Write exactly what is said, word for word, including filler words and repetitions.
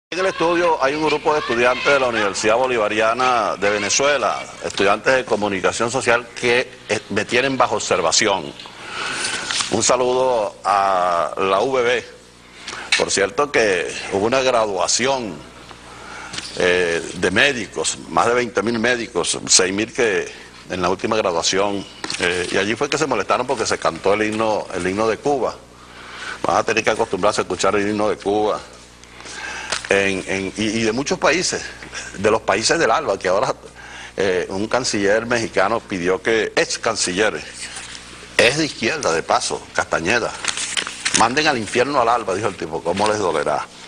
En el estudio hay un grupo de estudiantes de la Universidad Bolivariana de Venezuela, estudiantes de comunicación social que me tienen bajo observación. Un saludo a la U B B. Por cierto que hubo una graduación eh, de médicos, más de veinte mil médicos, seis mil que en la última graduación, eh, y allí fue que se molestaron porque se cantó el himno, el himno de Cuba. Van a tener que acostumbrarse a escuchar el himno de Cuba. En, en, y, y de muchos países, de los países del ALBA, que ahora eh, un canciller mexicano pidió que, ex canciller, es de izquierda de paso, Castañeda, manden al infierno al ALBA, dijo el tipo, ¿cómo les dolerá?